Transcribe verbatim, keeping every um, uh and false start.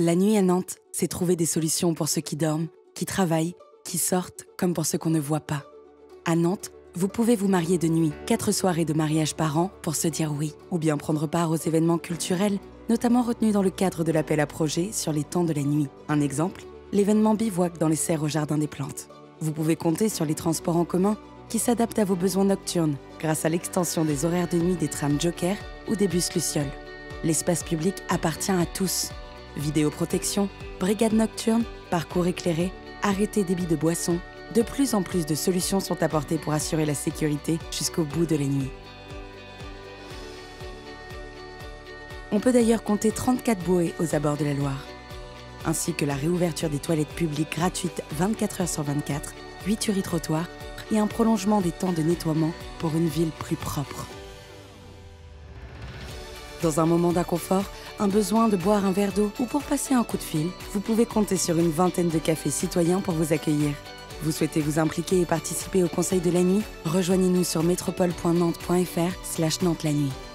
La nuit à Nantes, c'est trouver des solutions pour ceux qui dorment, qui travaillent, qui sortent, comme pour ceux qu'on ne voit pas. À Nantes, vous pouvez vous marier de nuit, quatre soirées de mariage par an pour se dire oui, ou bien prendre part aux événements culturels, notamment retenus dans le cadre de l'appel à projets sur les temps de la nuit. Un exemple, l'événement Bivouac dans les serres au Jardin des Plantes. Vous pouvez compter sur les transports en commun qui s'adaptent à vos besoins nocturnes grâce à l'extension des horaires de nuit des trams Joker ou des bus Luciole. L'espace public appartient à tous. Vidéoprotection, brigade nocturne, parcours éclairé, arrêté débit de boissons, de plus en plus de solutions sont apportées pour assurer la sécurité jusqu'au bout de la nuit. On peut d'ailleurs compter trente-quatre bouées aux abords de la Loire, ainsi que la réouverture des toilettes publiques gratuites vingt-quatre heures sur vingt-quatre, huit tueries-trottoirs et un prolongement des temps de nettoiement pour une ville plus propre. Dans un moment d'inconfort, un besoin de boire un verre d'eau ou pour passer un coup de fil, vous pouvez compter sur une vingtaine de cafés citoyens pour vous accueillir. Vous souhaitez vous impliquer et participer au Conseil de la nuit? Rejoignez-nous sur métropole point nantes point f r slash Nantes la nuit.